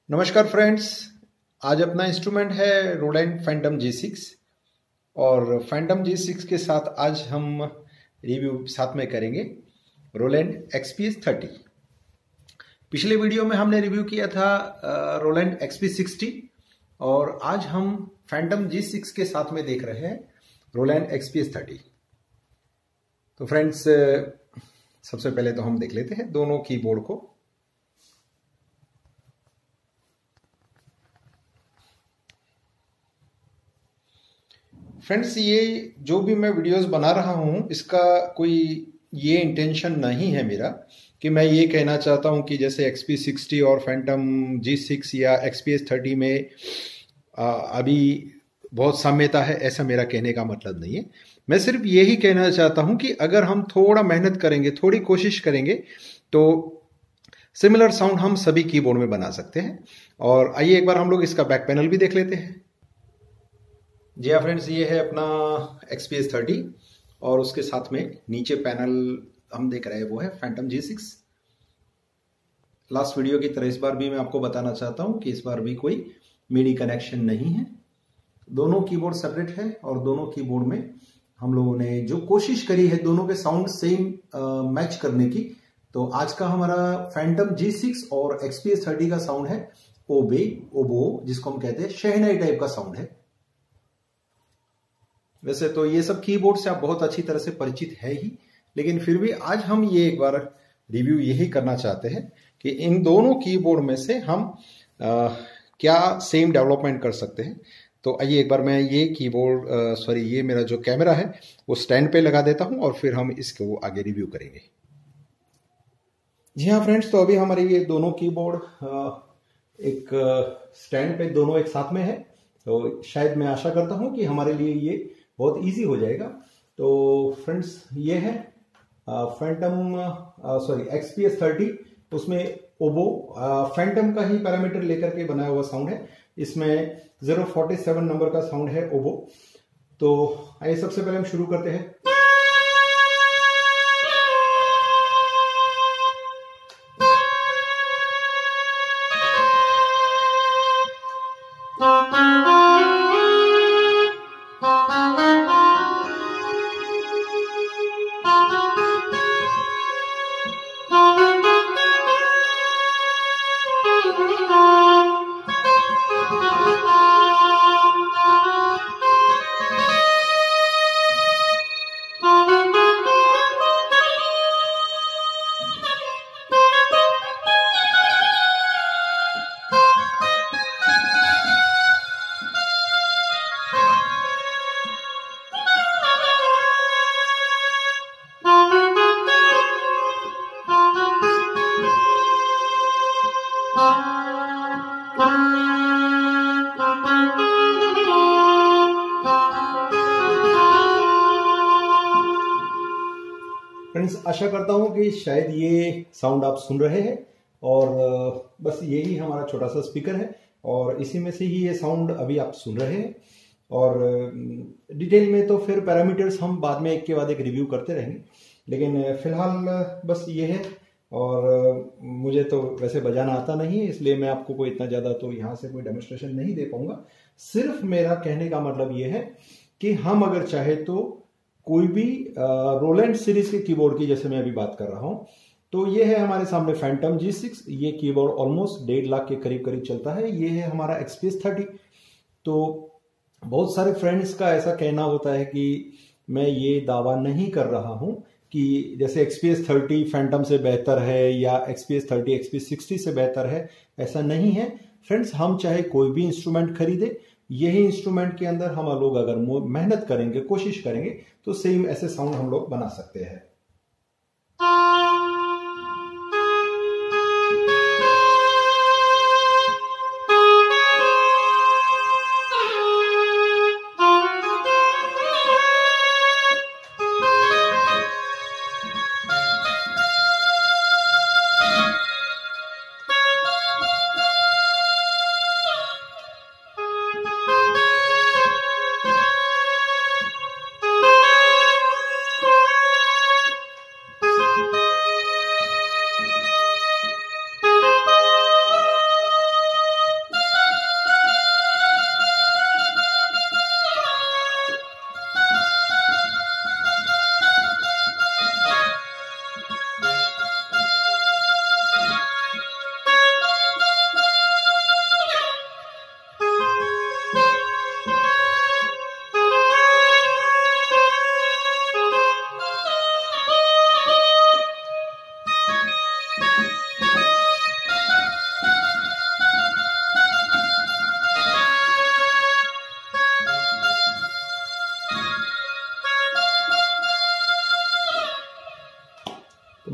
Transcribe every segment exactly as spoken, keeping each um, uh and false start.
नमस्कार फ्रेंड्स। आज अपना इंस्ट्रूमेंट है रोलैंड फैंटम जी सिक्स और फैंटम जी सिक्स के साथ आज हम रिव्यू साथ में करेंगे Roland X P S thirty. पिछले वीडियो में हमने रिव्यू किया था रोलैंड एक्स पी सिक्सटी और आज हम फैंटम जी सिक्स के साथ में देख रहे हैं Roland X P S thirty. तो फ्रेंड्स सबसे पहले तो हम देख लेते हैं दोनों कीबोर्ड को। फ्रेंड्स ये जो भी मैं वीडियोस बना रहा हूं इसका कोई ये इंटेंशन नहीं है मेरा कि मैं ये कहना चाहता हूं कि जैसे एक्स पी सिक्सटी और फैंटम जी सिक्स या एक्स पी एस थर्टी में आ, अभी बहुत साम्यता है, ऐसा मेरा कहने का मतलब नहीं है। मैं सिर्फ यही कहना चाहता हूं कि अगर हम थोड़ा मेहनत करेंगे, थोड़ी कोशिश करेंगे तो सिमिलर साउंड हम सभी कीबोर्ड में बना सकते हैं। और आइए एक बार हम लोग इसका बैक पैनल भी देख लेते हैं। जी हाँ फ्रेंड्स, ये है अपना एक्स पी एस थर्टी और उसके साथ में नीचे पैनल हम देख रहे हैं वो है Fantom G six. Last video की तरह इस बार भी मैं आपको बताना चाहता हूं कि इस बार भी कोई मिडी कनेक्शन नहीं है, दोनों कीबोर्ड सेपरेट है और दोनों कीबोर्ड में हम लोगों ने जो कोशिश करी है दोनों के साउंड सेम मैच करने की। तो आज का हमारा फैंटम जी सिक्स और एक्स पी एस थर्टी का साउंड है ओबे ओबो, जिसको हम कहते हैं शहनाई टाइप का साउंड है। वैसे तो ये सब कीबोर्ड से आप बहुत अच्छी तरह से परिचित है ही, लेकिन फिर भी आज हम ये एक बार रिव्यू यही करना चाहते हैं कि इन दोनों कीबोर्ड में से हम आ, क्या सेम डेवलपमेंट कर सकते हैं। तो आइए एक बार मैं ये कीबोर्ड सॉरी ये मेरा जो कैमरा है वो स्टैंड पे लगा देता हूं और फिर हम इसको आगे रिव्यू करेंगे। जी हाँ फ्रेंड्स, तो अभी हमारे ये दोनों कीबोर्ड एक स्टैंड पे दोनों एक साथ में है, तो शायद मैं आशा करता हूं कि हमारे लिए ये बहुत इजी हो जाएगा। तो फ्रेंड्स ये है Fantom sorry X P S thirty, उसमें ओबो फैंटम का ही पैरामीटर लेकर के बनाया हुआ साउंड है। इसमें ज़ीरो फोर्टी सेवन नंबर का साउंड है ओबो। तो आइए सबसे पहले हम शुरू करते हैं। फ्रेंड्स आशा करता हूं कि शायद ये साउंड आप सुन रहे हैं और बस यही हमारा छोटा सा स्पीकर है और इसी में से ही ये साउंड अभी आप सुन रहे हैं। और डिटेल में तो फिर पैरामीटर्स हम बाद में एक के बाद एक रिव्यू करते रहेंगे, लेकिन फिलहाल बस ये है। और मुझे तो वैसे बजाना आता नहीं है, इसलिए मैं आपको कोई इतना ज़्यादा तो यहाँ से कोई डेमोन्स्ट्रेशन नहीं दे पाऊंगा। सिर्फ मेरा कहने का मतलब ये है कि हम अगर चाहे तो कोई भी रोलैंड सीरीज के कीबोर्ड की, जैसे मैं अभी बात कर रहा हूं, तो ये है हमारे सामने फैंटम जी सिक्स। ये कीबोर्ड ऑलमोस्ट डेढ़ लाख के करीब करीब चलता है। ये है हमारा एक्स पी एस थर्टी। तो बहुत सारे फ्रेंड्स का ऐसा कहना होता है कि मैं ये दावा नहीं कर रहा हूं कि जैसे X P S thirty Fantom से बेहतर है या X P S thirty X P sixty से बेहतर है, ऐसा नहीं है फ्रेंड्स। हम चाहे कोई भी इंस्ट्रूमेंट खरीदे, यही इंस्ट्रूमेंट के अंदर हम लोग अगर मेहनत करेंगे, कोशिश करेंगे, तो सेम ऐसे साउंड हम लोग बना सकते हैं।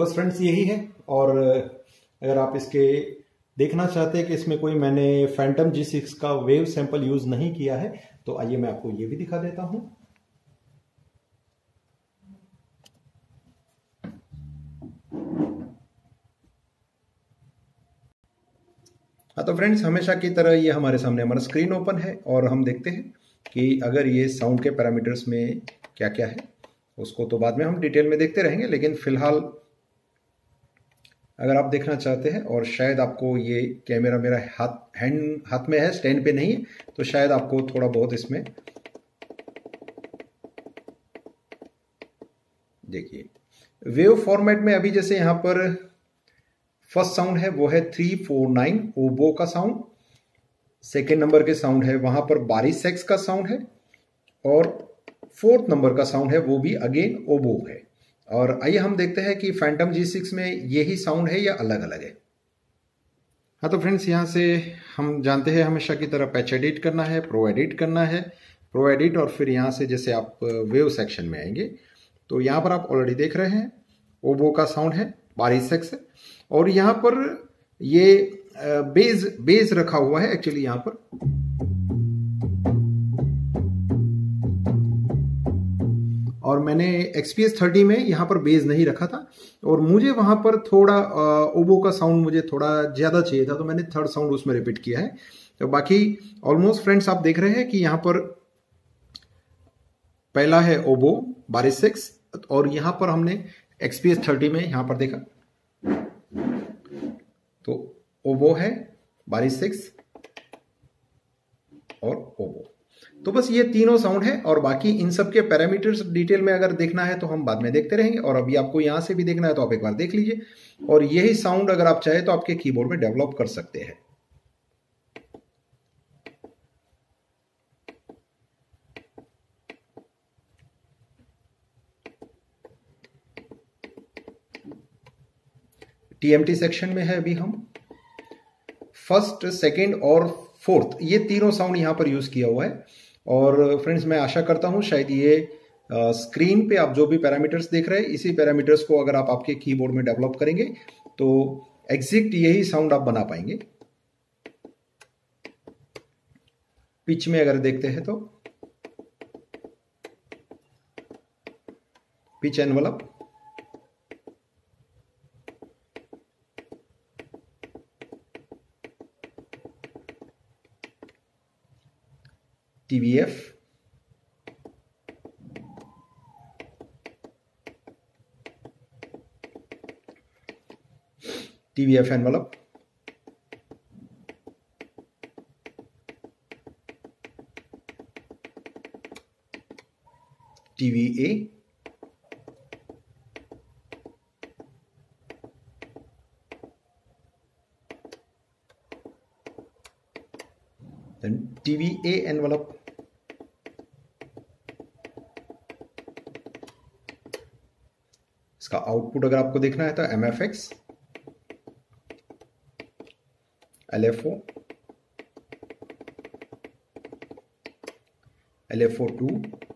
बस फ्रेंड्स यही है। और अगर आप इसके देखना चाहते हैं कि इसमें कोई मैंने फैंटम जी सिक्स का वेव सैंपल यूज नहीं किया है, तो आइए मैं आपको ये भी दिखा देता हूं। हाँ तो फ्रेंड्स, हमेशा की तरह ये हमारे सामने हमारा स्क्रीन ओपन है और हम देखते हैं कि अगर ये साउंड के पैरामीटर्स में क्या क्या है। उसको तो बाद में हम डिटेल में देखते रहेंगे, लेकिन फिलहाल अगर आप देखना चाहते हैं, और शायद आपको ये कैमरा मेरा हाथ हैंड हाथ में है, स्टैंड पे नहीं है, तो शायद आपको थोड़ा बहुत इसमें देखिए वेव फॉर्मेट में अभी जैसे यहाँ पर फर्स्ट साउंड है वो है थ्री फोर नाइन ओबो का साउंड। सेकेंड नंबर के साउंड है वहां पर बारिश सेक्स का साउंड है, और फोर्थ नंबर का साउंड है वो भी अगेन ओबो है। और आइए हम देखते हैं कि फैंटम जी सिक्स में यही साउंड है या अलग अलग है। हाँ तो फ्रेंड्स, यहाँ से हम जानते हैं हमेशा की तरह पैच एडिट करना है, प्रो एडिट करना है, प्रो एडिट, और फिर यहाँ से जैसे आप वेव सेक्शन में आएंगे तो यहाँ पर आप ऑलरेडी देख रहे हैं ओबो का साउंड है, बारिश सेक्स है, और यहाँ पर ये बेज बेज रखा हुआ है एक्चुअली यहाँ पर। और मैंने एक्सपीएस थर्टी में यहाँ पर बेस नहीं रखा था, और मुझे वहां पर थोड़ा ओबो का साउंड मुझे थोड़ा ज्यादा चाहिए था, तो मैंने थर्ड साउंड उसमें रिपीट किया है। तो बाकी ऑलमोस्ट फ्रेंड्स आप देख रहे हैं कि यहाँ पर पहला है ओबो बारिश सेक्स, और यहाँ पर हमने एक्सपीएस थर्टी में यहाँ पर देखा तो ओबो है, बारिश सेक्स और ओबो। तो बस ये तीनों साउंड है, और बाकी इन सब के पैरामीटर्स डिटेल में अगर देखना है तो हम बाद में देखते रहेंगे, और अभी आपको यहां से भी देखना है तो आप एक बार देख लीजिए। और यही साउंड अगर आप चाहे तो आपके कीबोर्ड में डेवलप कर सकते हैं। टीएमटी सेक्शन में है अभी हम। फर्स्ट, सेकेंड और फोर्थ, ये तीनों साउंड यहां पर यूज किया हुआ है। और फ्रेंड्स, मैं आशा करता हूं शायद ये स्क्रीन पे आप जो भी पैरामीटर्स देख रहे हैं, इसी पैरामीटर्स को अगर आप आपके कीबोर्ड में डेवलप करेंगे तो एग्जैक्ट यही साउंड आप बना पाएंगे। पिच में अगर देखते हैं तो pitch envelope, TVF, TVF envelope, TVA, then TVA envelope, इसका आउटपुट अगर आपको देखना है तो M F X, L F O, L F O two,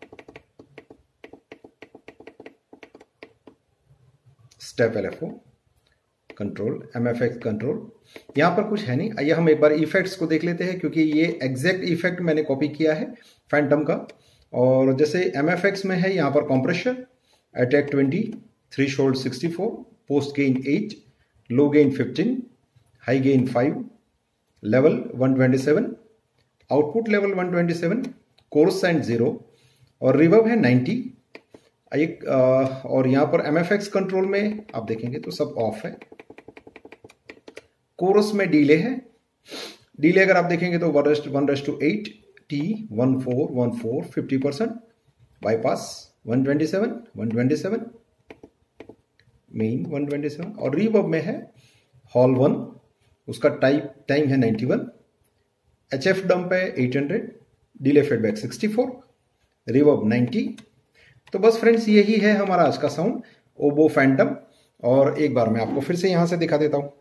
step L F O, control, M F X control. यहां पर कुछ है नहीं। आइए हम एक बार इफेक्ट्स को देख लेते हैं, क्योंकि ये एग्जैक्ट इफेक्ट मैंने कॉपी किया है फैंटम का। और जैसे एम एफ एक्स में है यहाँ पर compressor, attack twenty, threshold sixty four, post gain eight, low gain fifteen, high gain five, level one twenty seven, output level one twenty seven, chorus and zero, और reverb है ninety. एक और यहाँ पर एम एफ एक्स कंट्रोल में आप देखेंगे तो सब ऑफ है। कोरस में डीले है, डीले अगर आप देखेंगे तो one rest one rest two eight, T one four one four fifty percent, bypass one twenty seven one twenty seven, main one twenty seven, और रिवर्ब में है हॉल वन, उसका टाइप टाइम है ninety one, H F damp है eight hundred, delay feedback sixty four, reverb ninety. तो बस friends, यही है हमारा आज का साउंड ओबो फैंटम। और एक बार मैं आपको फिर से यहां से दिखा देता हूं।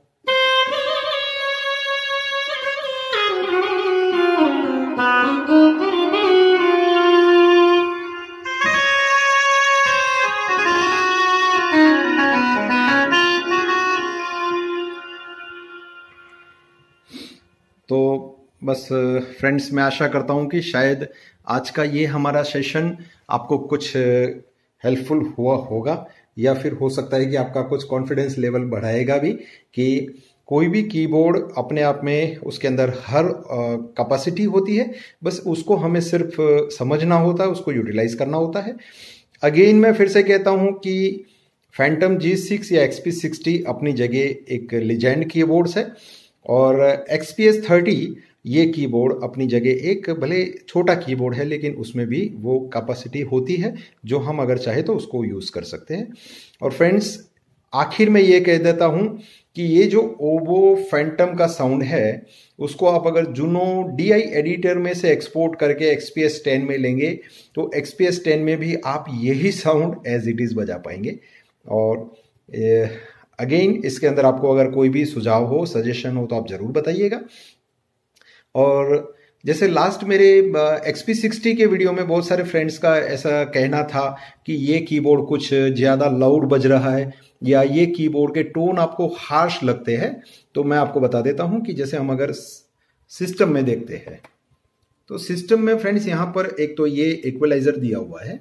तो बस फ्रेंड्स, मैं आशा करता हूँ कि शायद आज का ये हमारा सेशन आपको कुछ हेल्पफुल हुआ होगा, या फिर हो सकता है कि आपका कुछ कॉन्फिडेंस लेवल बढ़ाएगा भी कि कोई भी कीबोर्ड अपने आप में उसके अंदर हर कैपेसिटी होती है, बस उसको हमें सिर्फ समझना होता है, उसको यूटिलाइज करना होता है। अगेन मैं फिर से कहता हूं कि फैंटम जी सिक्स या एक्सपी सिक्सटी अपनी जगह एक लेजेंड कीबोर्ड्स है, और एक्सपीएस थर्टी ये कीबोर्ड अपनी जगह एक भले छोटा कीबोर्ड है, लेकिन उसमें भी वो कैपेसिटी होती है जो हम अगर चाहे तो उसको यूज कर सकते हैं। और फ्रेंड्स, आखिर में ये कह देता हूं कि ये जो ओबो फैंटम का साउंड है, उसको आप अगर जुनो डीआई एडिटर में से एक्सपोर्ट करके एक्सपीएस टेन में लेंगे तो एक्सपीएस टेन में भी आप यही साउंड एज इट इज बजा पाएंगे। और अगेन इसके अंदर आपको अगर कोई भी सुझाव हो, सजेशन हो, तो आप जरूर बताइएगा। और जैसे लास्ट मेरे एक्सपी सिक्सटी के वीडियो में बहुत सारे फ्रेंड्स का ऐसा कहना था कि ये कीबोर्ड कुछ ज़्यादा लाउड बज रहा है, या ये कीबोर्ड के टोन आपको हार्श लगते हैं। तो मैं आपको बता देता हूं कि जैसे हम अगर सिस्टम में देखते हैं, तो सिस्टम में फ्रेंड्स यहां पर एक तो ये इक्वलाइजर दिया हुआ है,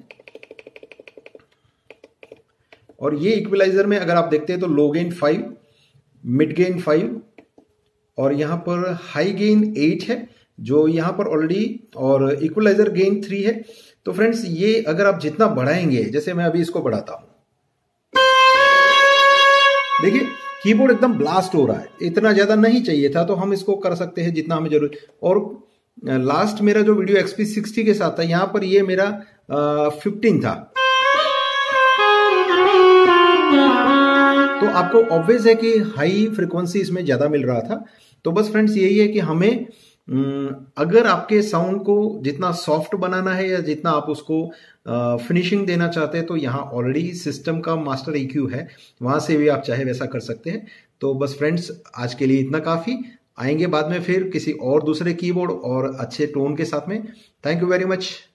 और ये इक्वलाइजर में अगर आप देखते हैं तो low gain five, mid gain five, और यहां पर हाई गेन एट है जो यहां पर ऑलरेडी, और इक्वलाइजर गेन थ्री है। तो फ्रेंड्स, ये अगर आप जितना बढ़ाएंगे, जैसे मैं अभी इसको बढ़ाता हूं, देखिए कीबोर्ड एकदम ब्लास्ट हो रहा है, इतना ज्यादा नहीं चाहिए था, तो हम इसको कर सकते हैं जितना हमें जरूरत। और लास्ट मेरा जो वीडियो एक्सपी सिक्सटी के साथ था, यहां पर ये मेरा फिफ्टीन था, तो आपको ऑब्वियस है कि हाई फ्रीक्वेंसी इसमें ज्यादा मिल रहा था। तो बस फ्रेंड्स, यही है कि हमें अगर आपके साउंड को जितना सॉफ्ट बनाना है या जितना आप उसको फिनिशिंग देना चाहते हैं, तो यहाँ ऑलरेडी सिस्टम का मास्टर ईक्यू है, वहां से भी आप चाहे वैसा कर सकते हैं। तो बस फ्रेंड्स, आज के लिए इतना काफी। आएंगे बाद में फिर किसी और दूसरे कीबोर्ड और अच्छे टोन के साथ में। Thank you very much.